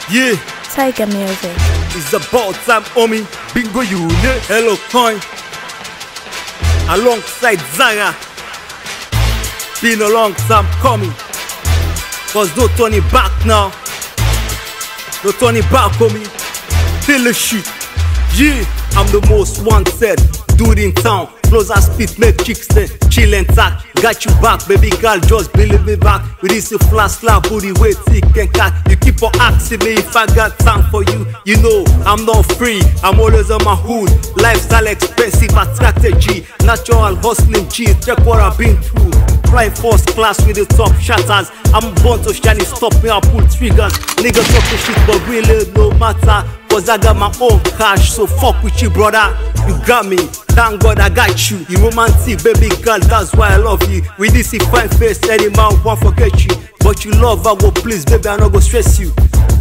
Yeah, Tiger Music. it's about time, homie. Bingo unit. Hello, Coin. Alongside Zara. Been a long time coming. Cause no turning back now. No turning back, homie. Feel the shit. Yeah, I'm the most wanted dude in town. Flows I spit, make chicks then chill and tack. Got you back, baby girl, just believe me back. With this flash slap, booty weight, thick and cat. You keep on asking me if I got time for you. You know, I'm not free, I'm always on my hood. Lifestyle expensive, attracted G. Natural hustling G, check what I've been through. Fly first class with the top shatters. I'm born to shine it, stop me, I pull triggers. Niggas talking shit, but really no matter. Cause I got my own cash, so fuck with you, brother. You got me, thank God I got you. You romantic, baby girl, that's why I love you. With this fine face, any man won't forget you. But you love, I go please, baby, I not go stress you.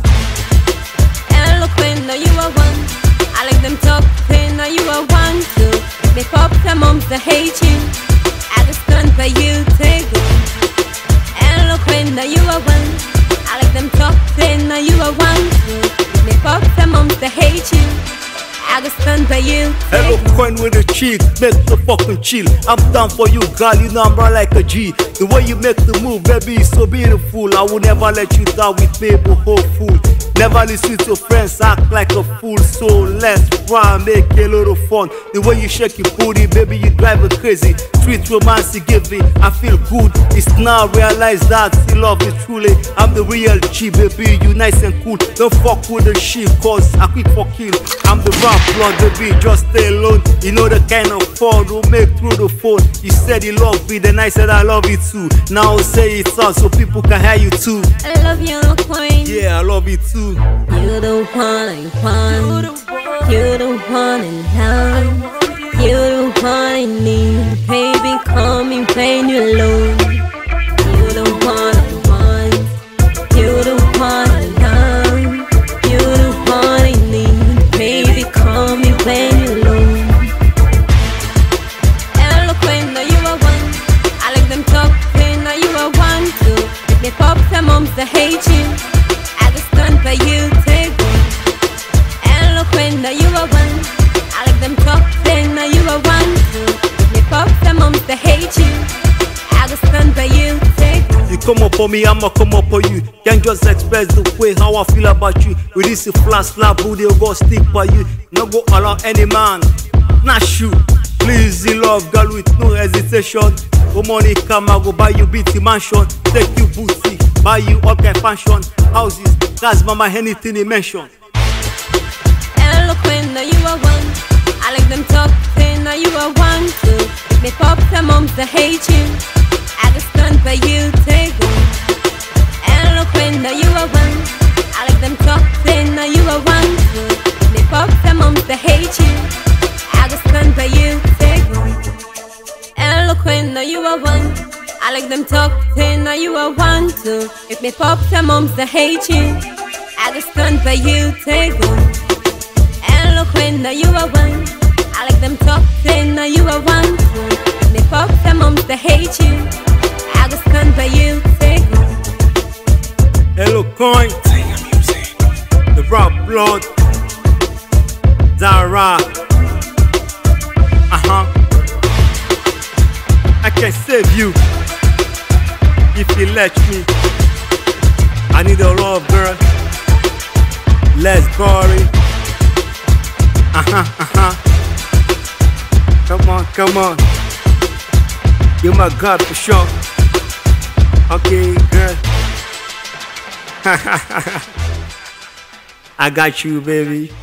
Eloquent, now you are one. I like them talking, now you are one too. They pop their moms, they hate you. I just stand by you, take it. Eloquent, now you are one. I like them talking, now you are one too. They pop their moms, they hate you. I just stand by you. Hello, Coin with a cheek, make the fucking chill. I'm down for you, girl, you know I'm right like a G. The way you make the move, baby, is so beautiful. I will never let you down with people, hopeful. Never listen to friends, act like a fool. So let's try and make a lot of fun. The way you shake your booty, baby, you drive me crazy. Sweet romance you give me, I feel good. It's now realize that you love me truly. I'm the real G, baby, you nice and cool. Don't fuck with the shit, cause I quick for kill. I'm the rap blood, baby, just stay alone. You know the kind of fun we'll make through the phone. You said you love me, then I said I love you too. Now say it out so people can hear you too. I love you, Coin. Yeah, I love you too. You the one I want. You the one in love. You the one I need. Baby, call me when you're alone. You the one I want. You the one I love. You the one I need. Baby, call me when you're alone. Eloquent, now you are one. I like them talking, now you are one too. If they pop their moms, they hate you. I just stand by you, take it. Eloquent, now you are one. I like them talking, now you are one too. If they pop their moms, they hate you. I just stand by you, take it. You come up for me, I'ma come up for you. Can't just express the way how I feel about you. With this flash slap, booty, I'll go stick by you. No go allow any man, not you. Please, you love girl with no hesitation. Go money come, I go buy you beauty mansion. Take you boutique, buy you all kind fashion. Houses, cars, mama, anything you mention. Eloquent, now you are one. I like them talking, now you are one too. If they pop their moms, they hate you. I just stand by you, take it. Eloquent, now you are one. I like them talking, now you are one too. If they pop their moms, they hate you. I just stand by you, take it. Eloquent, now you are one. I like them talking, now you are one too. If they pop their moms, they hate you. I just stand by you, take it. Eloquent, now you are one. I like them talking, now you are one too. If they pop their moms, they hate you. I just stand by you, take it. Hello, Coin. The rap blood. Zara. I can save you if you let me. I need a love, girl. Let's bury. Come on, come on. You're my God for sure. Okay, girl. I got you, baby.